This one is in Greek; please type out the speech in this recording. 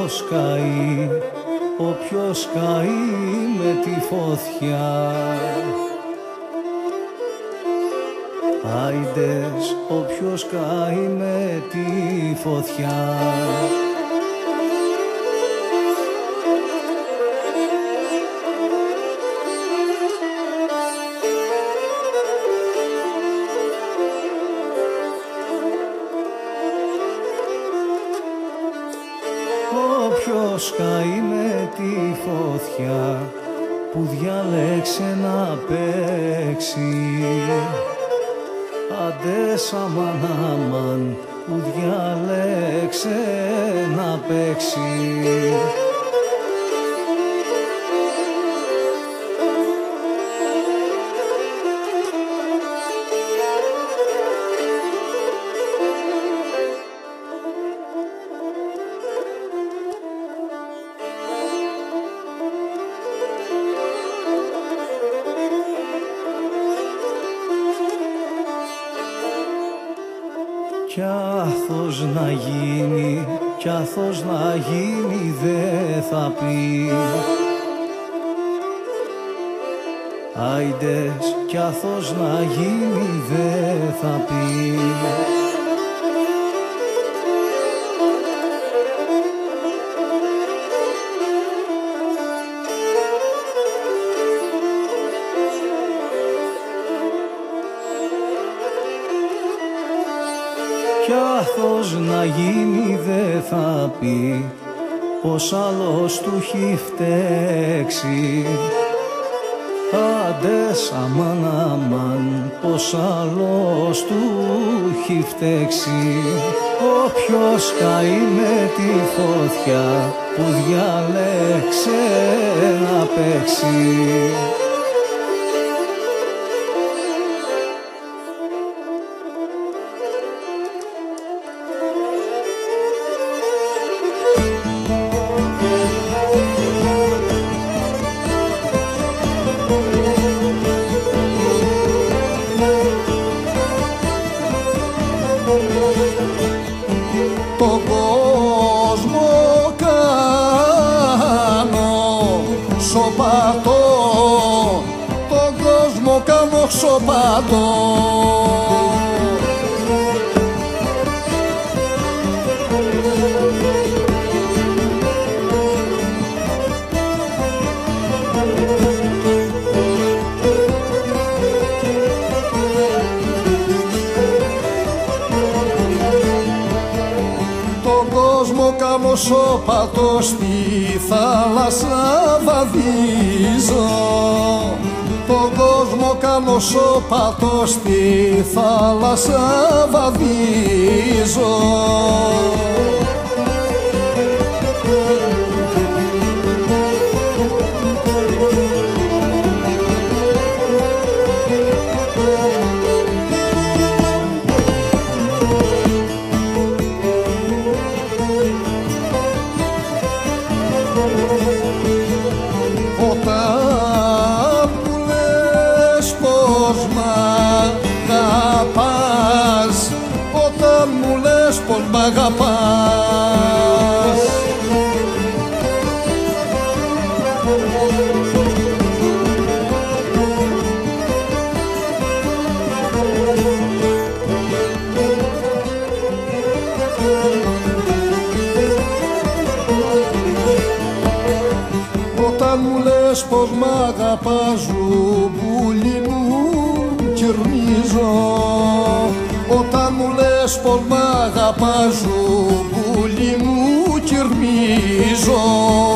όποιος καεί, όποιος καεί με τη φωτιά. Άιντες όποιος καεί με τη φωτιά. Όποιος καεί με τη φωτιά, που διάλεξε να παίξει, αντες αμάν αμάν, που διάλεξε να παίξει. Κι άθος να γίνει, κι άθος να γίνει δε θα πει. Άιντες κι άθος να γίνει δε θα πει. Κι άθος να γίνει δε θα πει, πως άλλος του έχει φταίξει. Αντες αμάν αμάν, πως άλλος του έχει φταίξει. Όποιος καεί με τη φωτιά, που διάλεξε να παίξει. Τον κόσμο κάνω σοπατό, τον κόσμο κάνω σοπατό. Κάνω σώπατο, στη θάλασσα βαδίζω. Τον κόσμο κάνω σώπατο, στη θάλασσα βαδίζω. Όταν μου λες πως μ' αγαπάς, όταν μου λες πως μ' αγαπάς, όταν μου λες πως μ' αγαπάς, ζουμπούλι μου κυρμίζω. Όταν μου λες πως μ' αγαπάς, ζουμπούλι μου κυρμίζω.